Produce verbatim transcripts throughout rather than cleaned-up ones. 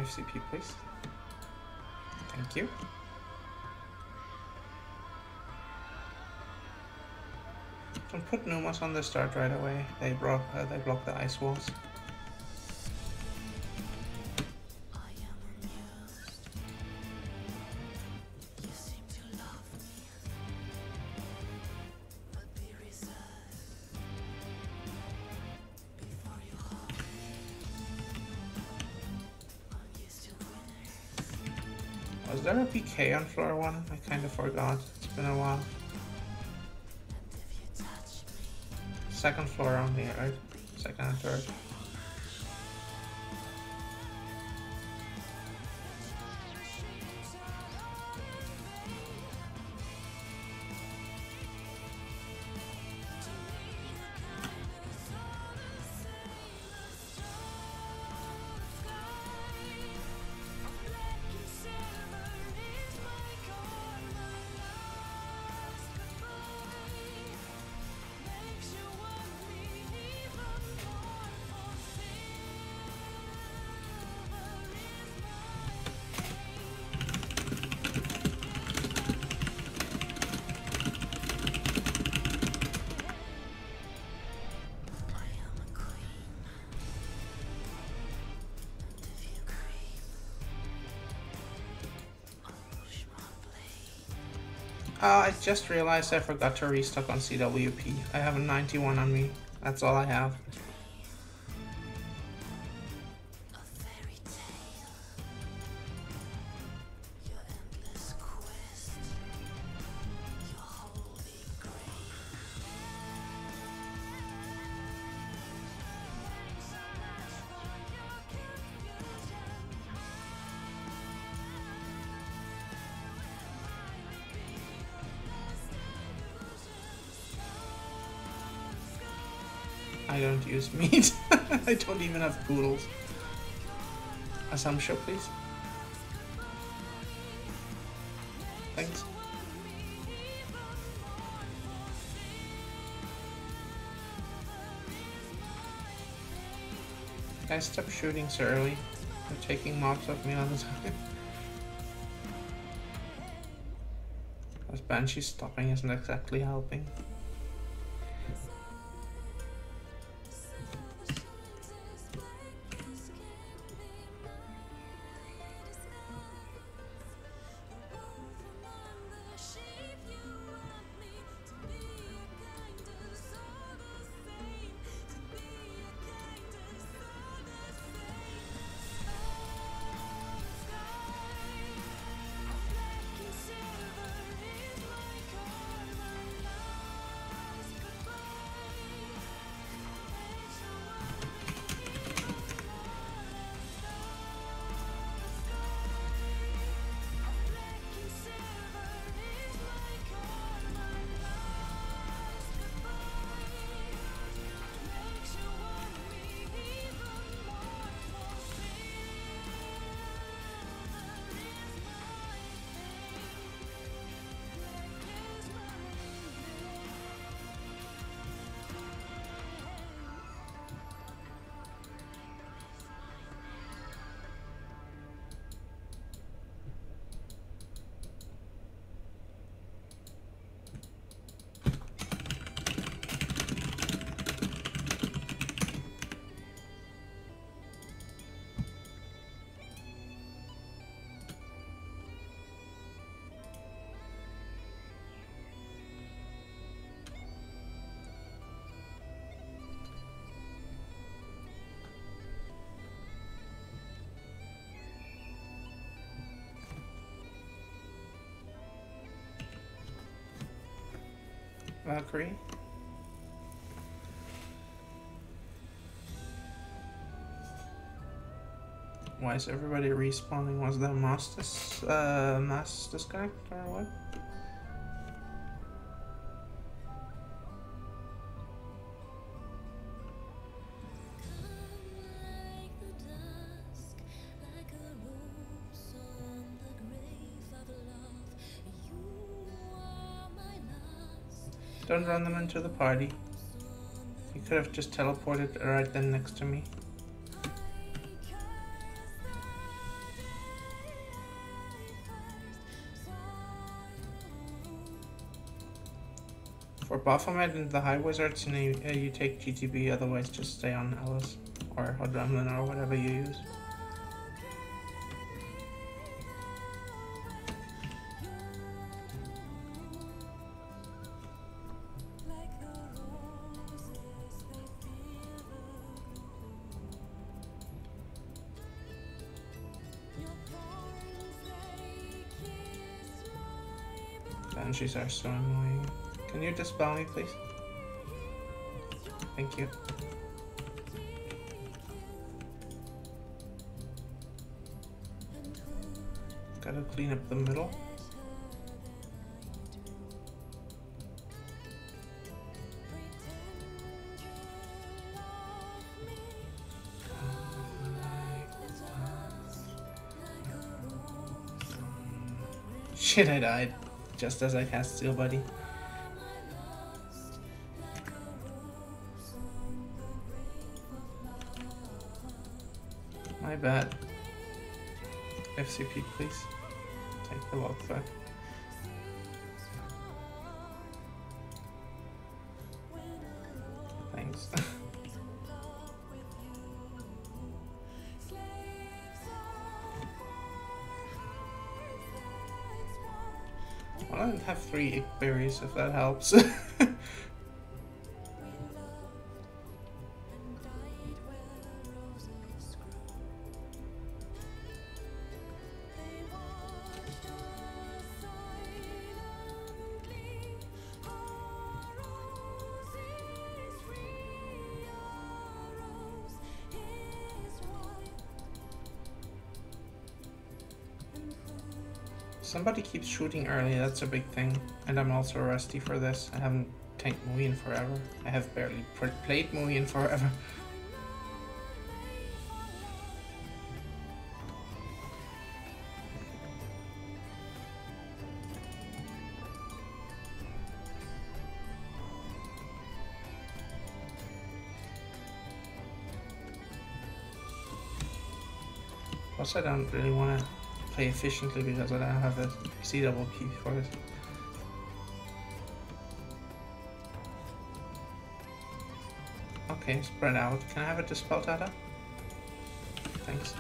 twenty-five C P, please. Thank you. Don't put Numas on the start right away. They block. Uh, they block the ice walls. Was there a P K on floor one? I kind of forgot. It's been a while. Second floor only, right? Second and third. Uh, I just realized I forgot to restock on C W P. I have a ninety-one on me. That's all I have. I don't use meat. I don't even have poodles. Assumption, please. Thanks. Guys, stop shooting so early. You're taking mobs off me all the time. This Banshee stopping isn't exactly helping. Valkyrie. Why is everybody respawning? Was that mass dis uh, mass disconnect or what? Don't run them into the party. You could have just teleported right then next to me. For Baphomet and the High Wizards, you, know, you take G T B, otherwise just stay on Alice or Hodramlin or whatever you use. Banshees are so annoying. Can you dispel me, please? Thank you. Gotta clean up the middle. Shit, I died. Just as I cast Steel Buddy. My bad. F C P, please. Take the log back. Thanks. Well, I don't have three ick berries, if that helps. Somebody keeps shooting early, that's a big thing. And I'm also rusty for this. I haven't tanked Muui in forever. I have barely played Muui in forever. Plus I don't really want to play efficiently because I don't have a C double P for this. Okay, spread out. Can I have a Dispel Tata? Thanks.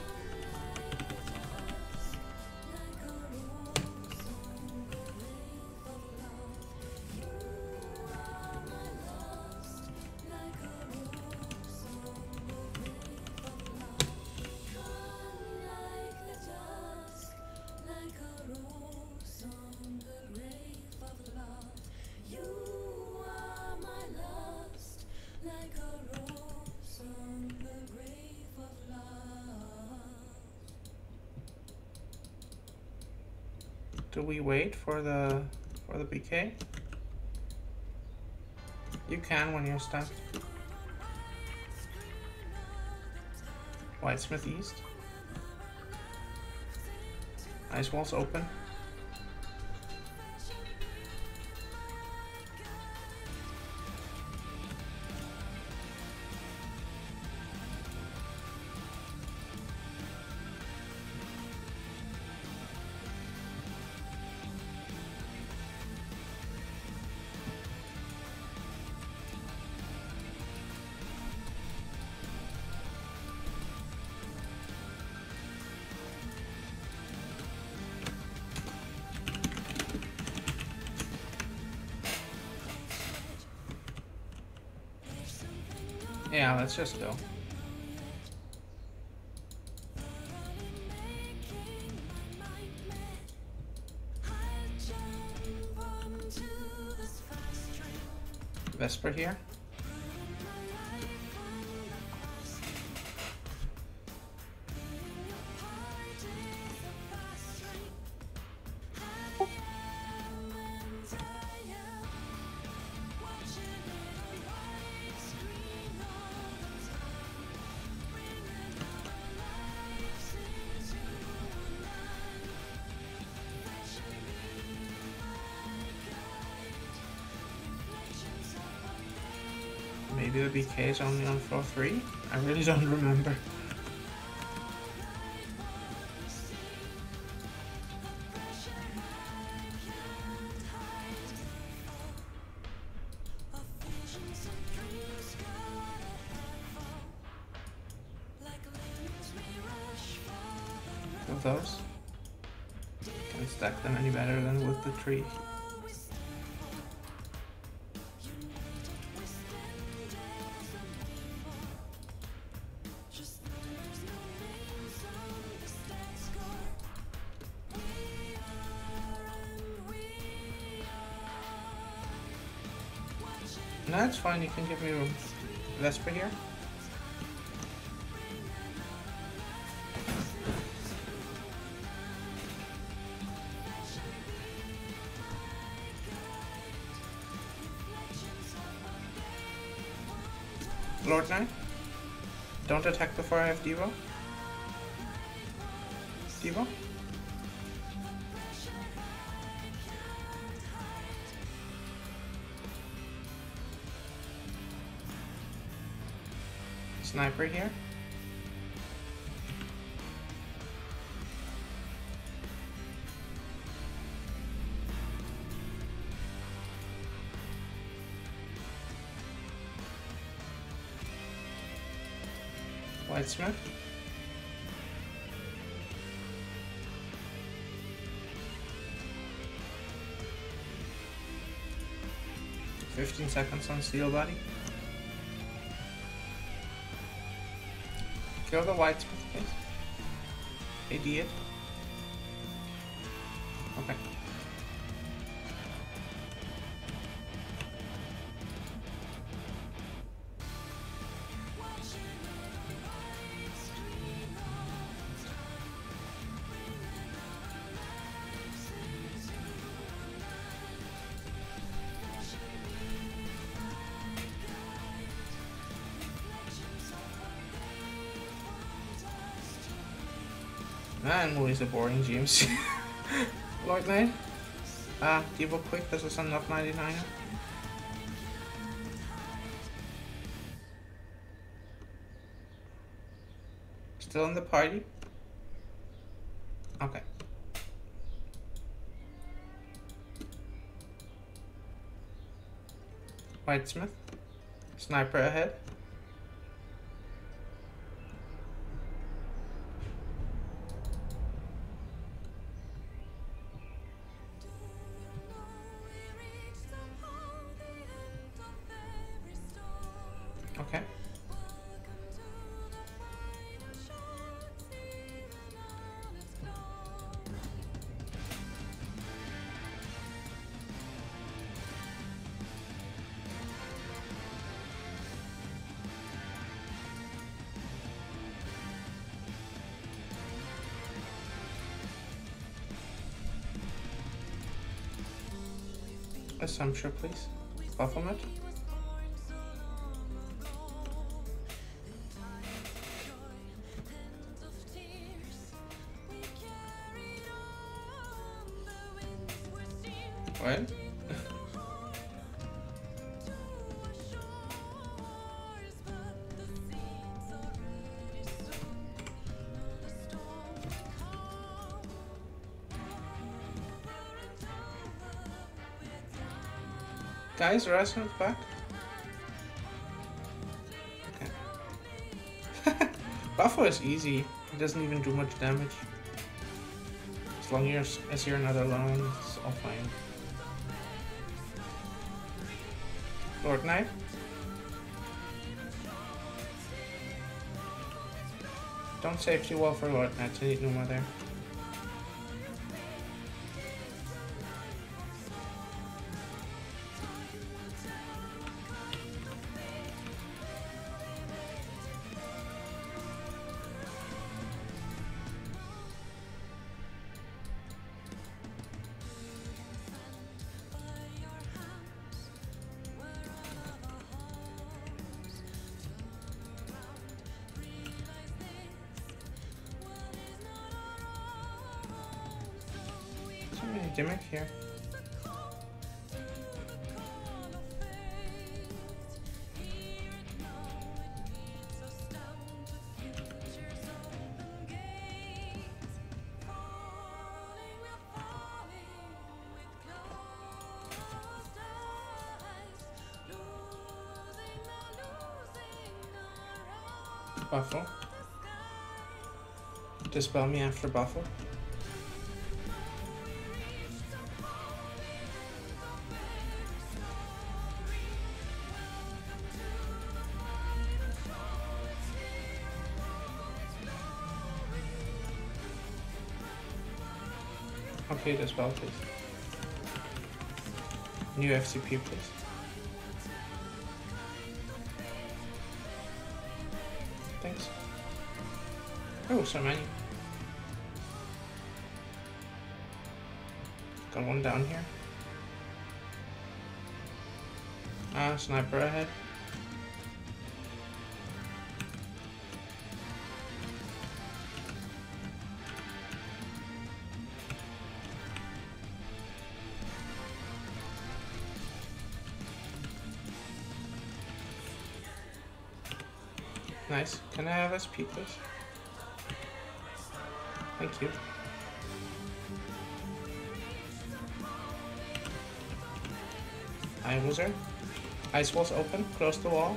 Do we wait for the for the B K? You can when you're stuck. Whitesmith East. Ice Wall's open. Yeah, let's just go. Vesper here. Maybe the B K is only on floor three? I really don't remember. of those. Can't stack them any better than with the tree. No, it's fine, you can give me room. Vesper here. Lord Knight. Don't attack before I have Devo. Devo. Sniper here. Whitesmith. Fifteen seconds on steel body. Kill the whitesmith, please. A D it. Okay. Man, Muui is a boring G M C. Lord Knight. Ah, Devo quick, this is a not ninety-niner. Still in the party? Okay. Whitesmith. Sniper ahead. Okay. Assumption, please. Baphomet. What? Guys, Rasmus back. Okay. Buffo is easy. It doesn't even do much damage. As long as you're, as you're not alone, it's all fine. Lord Knight. Don't safety wall for Lord Knight, I need Numa there. Gimmick here. Buffalo. Dispel me after buffle. Okay, dispel please. New F C P please. Thanks. Oh, so many. Got one down here. Ah, sniper ahead. Nice. Can I have S P please? Thank you. Eye wizard. Ice wall's open. Close the wall.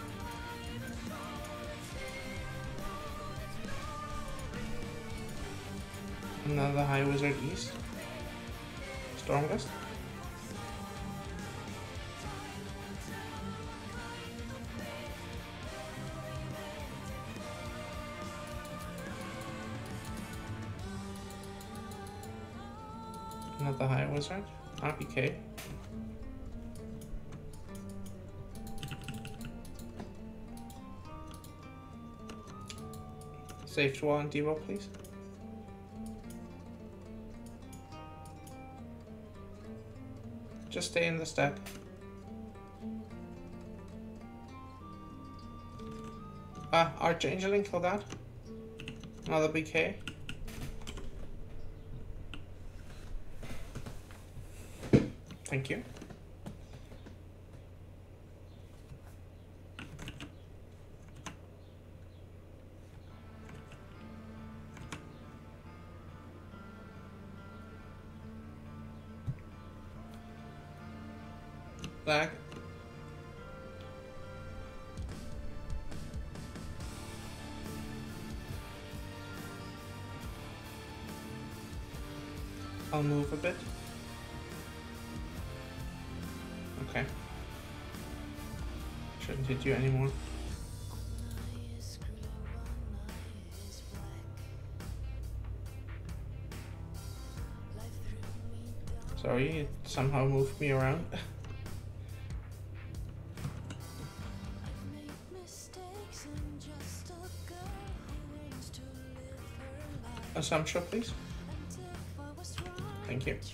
Another high wizard east. Storm gust. Another high wizard. R P K. Safe wall and Devo, please. Just stay in the stack. Ah, Archangeling, kill that. Another B K. Thank you. Lag. I'll move a bit. Okay. Shouldn't hit you anymore. Sorry, it somehow moved me around. Assumption, please. Thank you.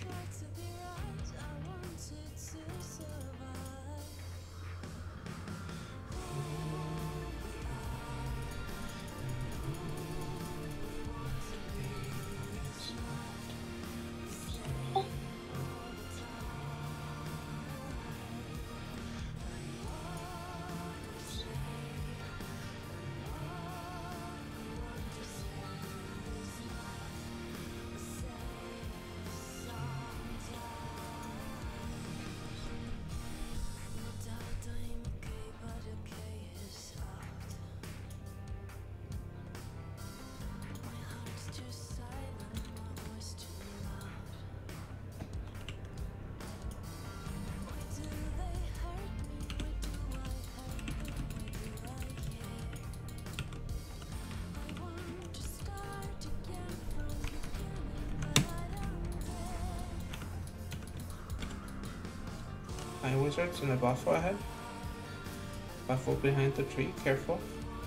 High wizards and a buffalo ahead. Buffalo behind the tree, careful.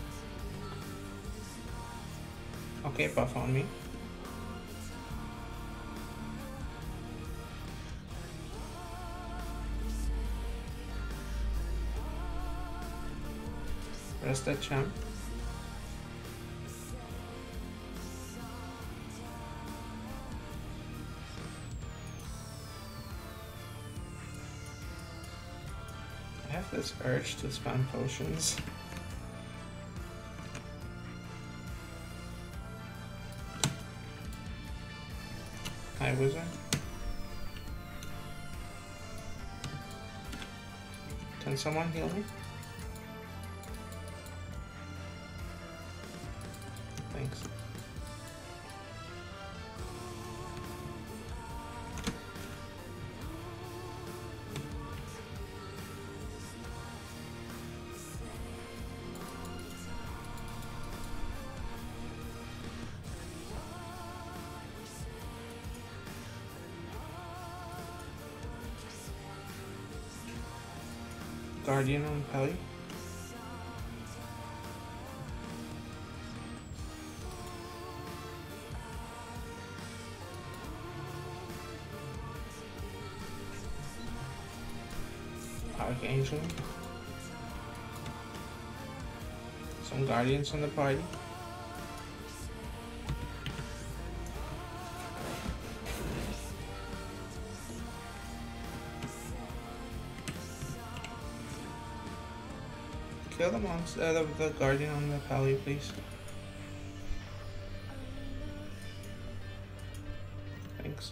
Okay, buff on me. Rest that champ. I have this urge to spam potions. Hi, wizard. Can someone heal me? Thanks. Guardian on Pelly. Archangel. Some Guardians in the party. Kill the monster, uh, the, the Guardian on the Pally, please. Thanks.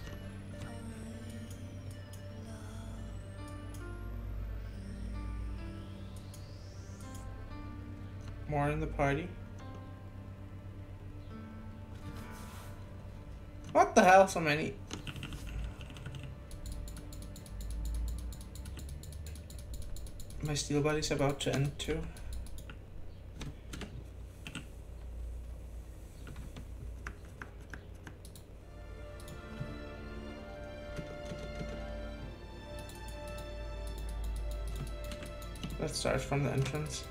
More in the party. What the hell, so many? My steel body's about to end too. Let's start from the entrance.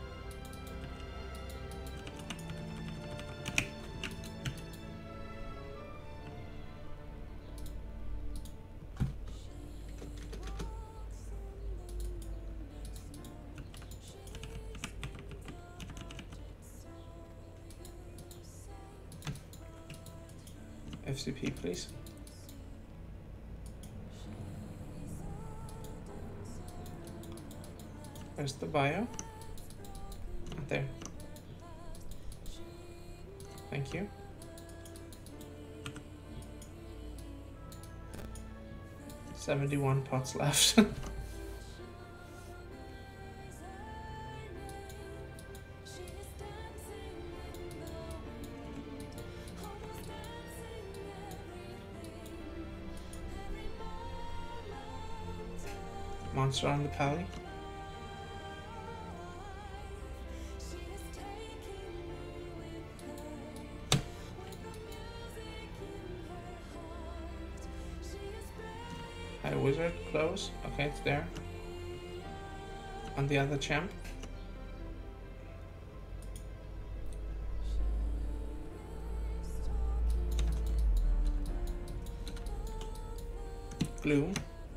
F C P, please. Where's the bio? Right there. Thank you. seventy-one pots left. Monster on the Pally. Hi Wizard, close. Okay, it's there. On the other champ. Glue.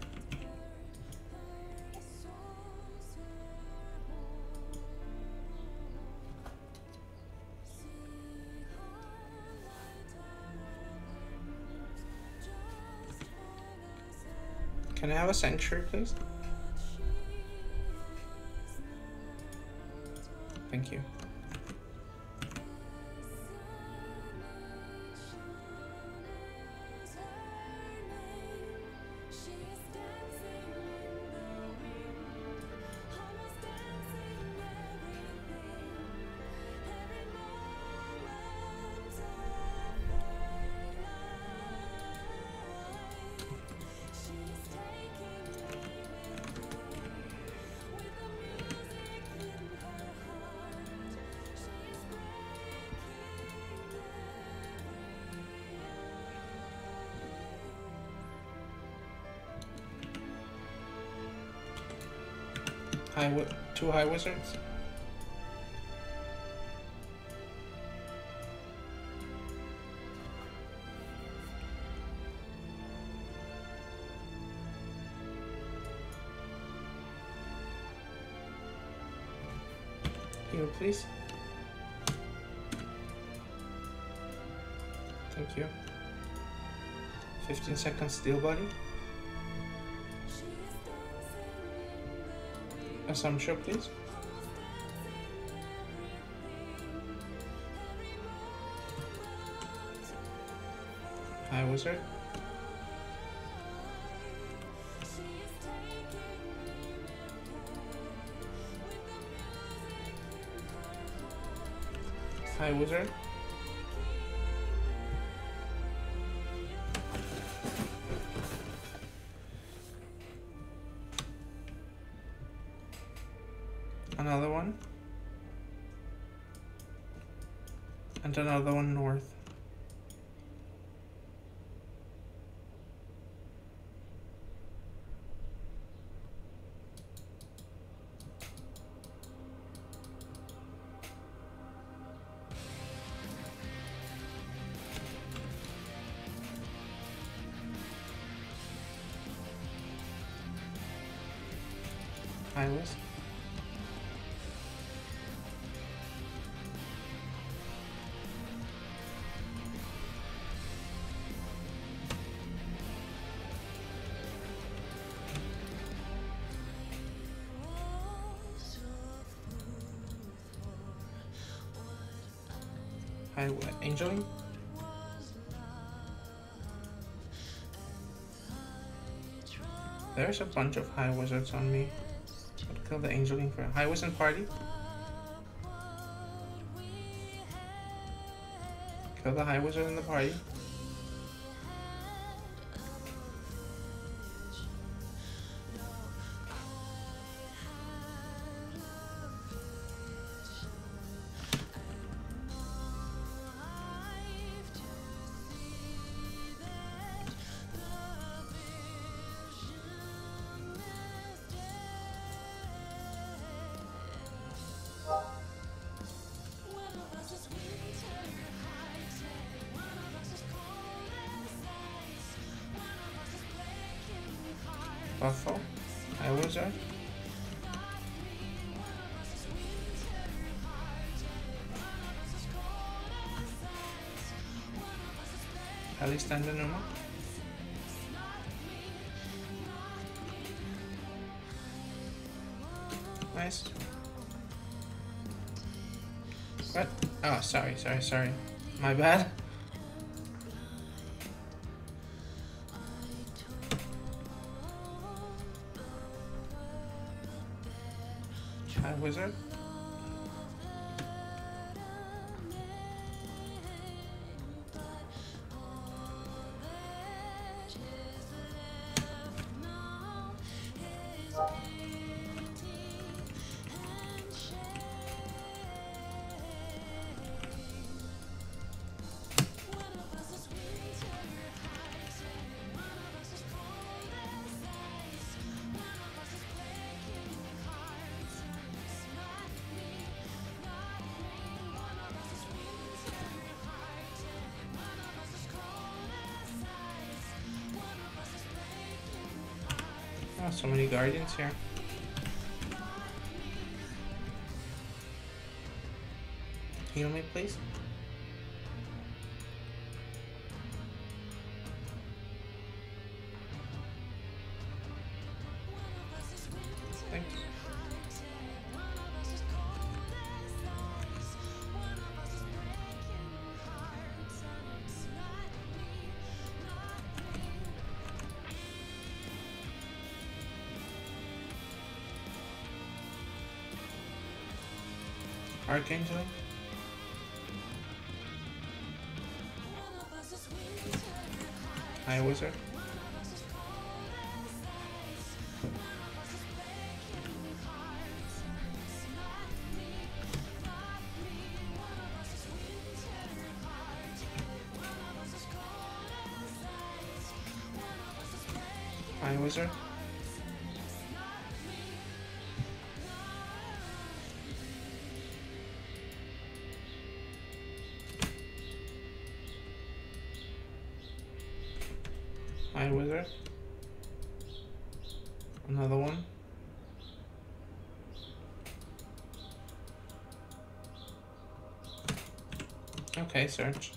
Can I have a sanctuary, please? Thank you. High wi two high wizards. Heal, please. Thank you. fifteen seconds steel body. Assumption, please. High wizard. High wizard. Another one. And another one north. highways. Highway angeling. There's a bunch of high wizards on me. I'll kill the angeling for high wizard party. Kill the high wizard in the party. Buffalo, high wizard. Heli stand in Uma. Nice. What? Oh, sorry, sorry, sorry. My bad. High wizard. Oh, so many guardians here. Heal me, please. Thanks. Archangel. High wizard. High wizard. High wizard. Another one. Okay, search.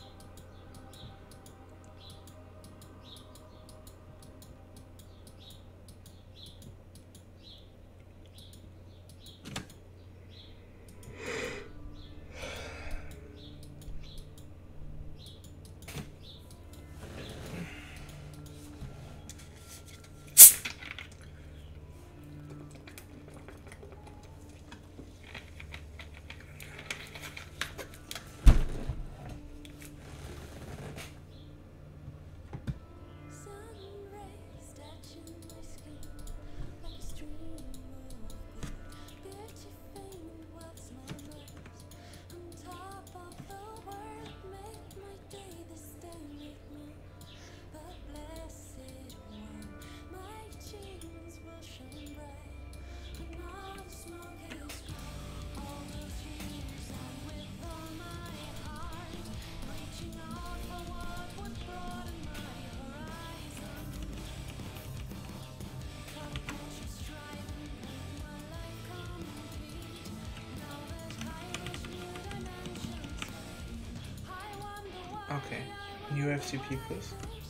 Okay. New F C P, please.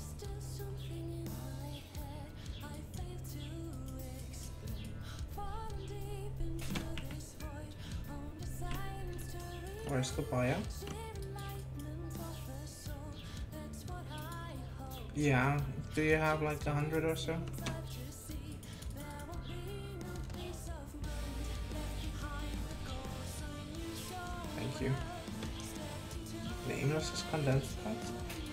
Where's the buyer? Yeah, do you have like a hundred or so? Thank you. Nameless is condensed cuts?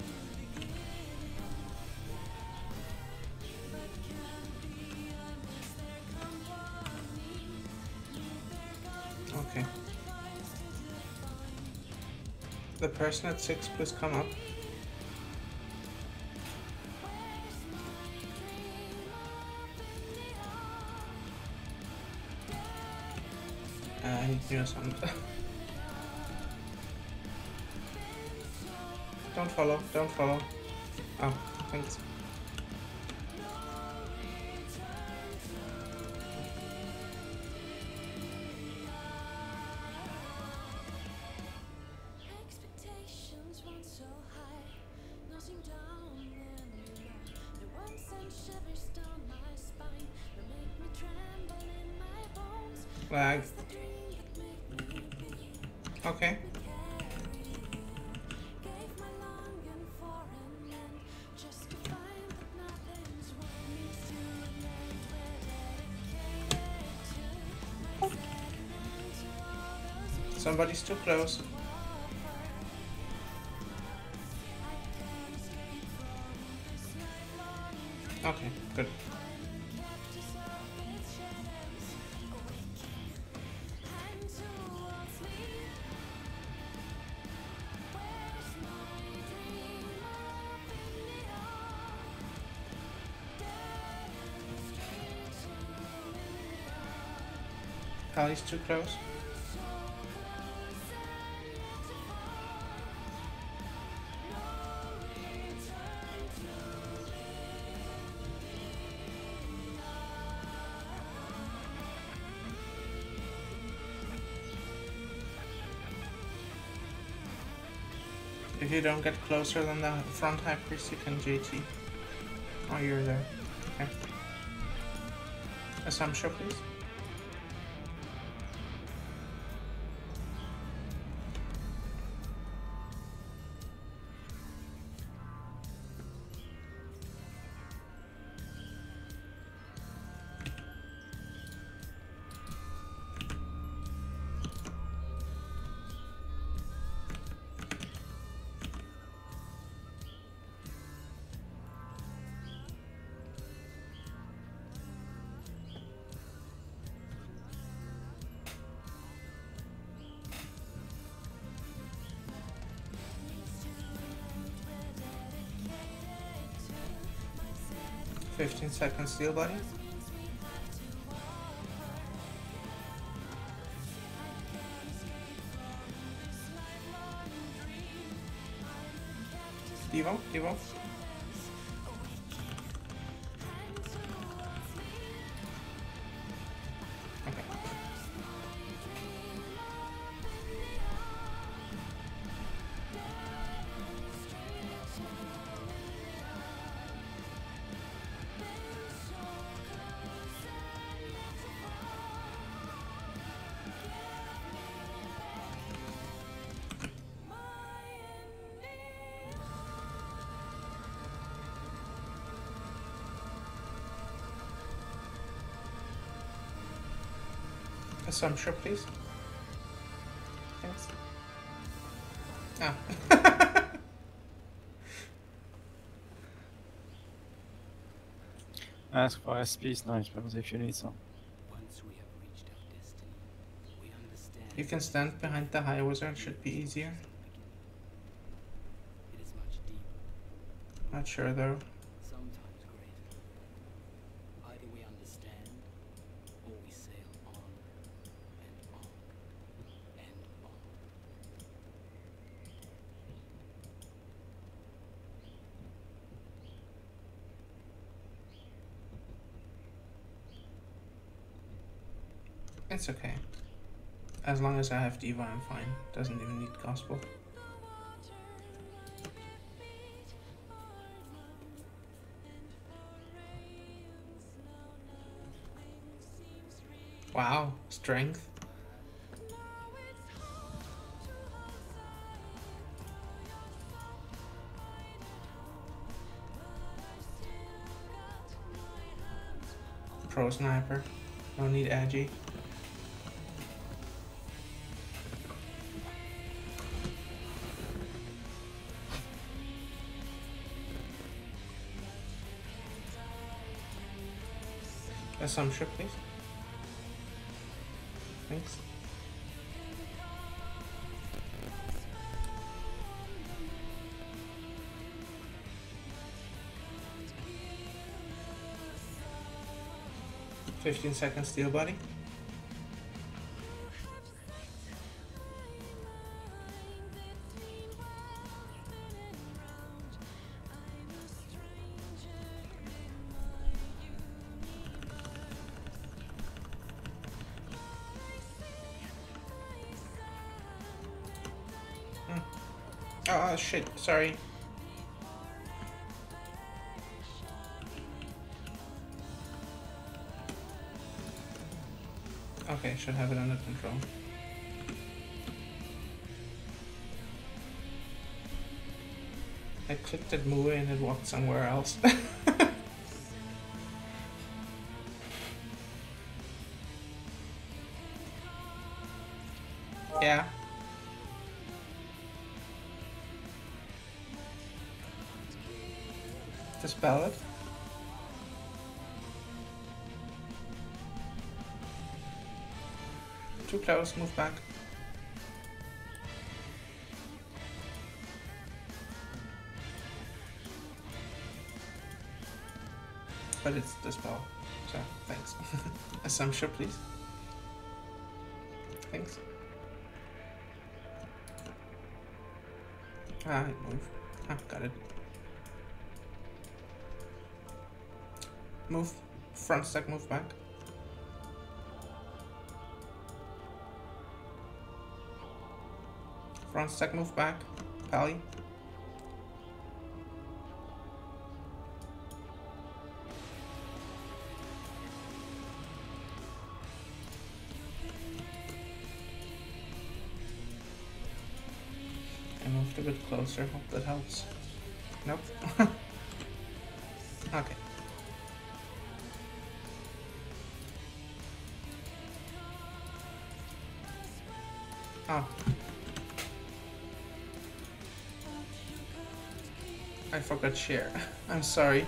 Okay. The person at six, please come up. Uh, I need new sound. Don't follow, don't follow. Oh, thanks. Lag. Okay. Somebody's too close. Okay, good. Hallie's too close. If you don't get closer than the front high priest, you can J T. Oh, you're there. Okay. Assumption, please. fifteen seconds steel buddy. Devo, Devo. Okay. Assumption, please. Thanks. Ah. Ask for S P snipers if you need some. Once we have reached our destiny, we understand. You can stand behind the high wizard, should be easier. It is much deeper, Not sure though. sometimes greater. Either we understand, or we sail on and on and on. It's okay. As long as I have Diva, I'm fine. Doesn't even need gospel. Wow, strength. Pro sniper. No need edgy. Assumption, please. Thanks. Fifteen seconds steel body. Hmm. Oh shit, sorry. Okay, should have it under control. I clicked at Muui and it walked somewhere else. Yeah. Dispel it. Too close, move back. But it's dispel, so thanks. Assumption, please. Thanks. Ah, move. Ah, got it. Move. Front stack, move back. Front stack, move back. Pally. I moved a bit closer, hope that helps. Nope. Okay. Oh. I forgot share. I'm sorry.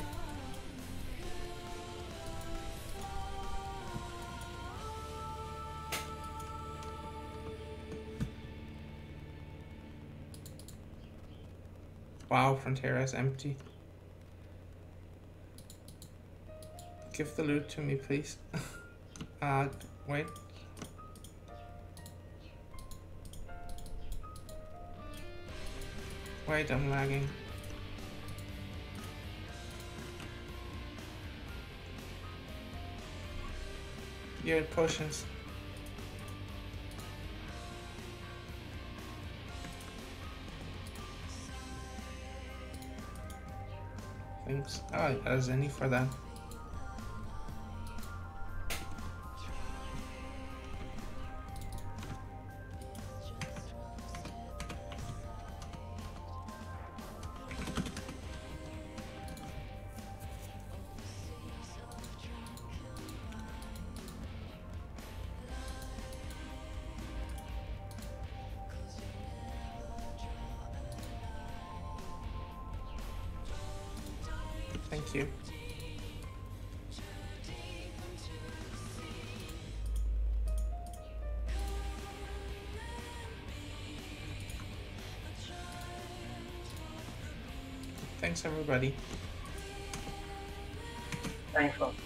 Wow, Frontier is empty. Give the loot to me, please. uh, wait. Wait, I'm lagging. You're at potions. Thanks. Oh, I got a Zenny for that. Thank you. Thanks, everybody. Thanks, all.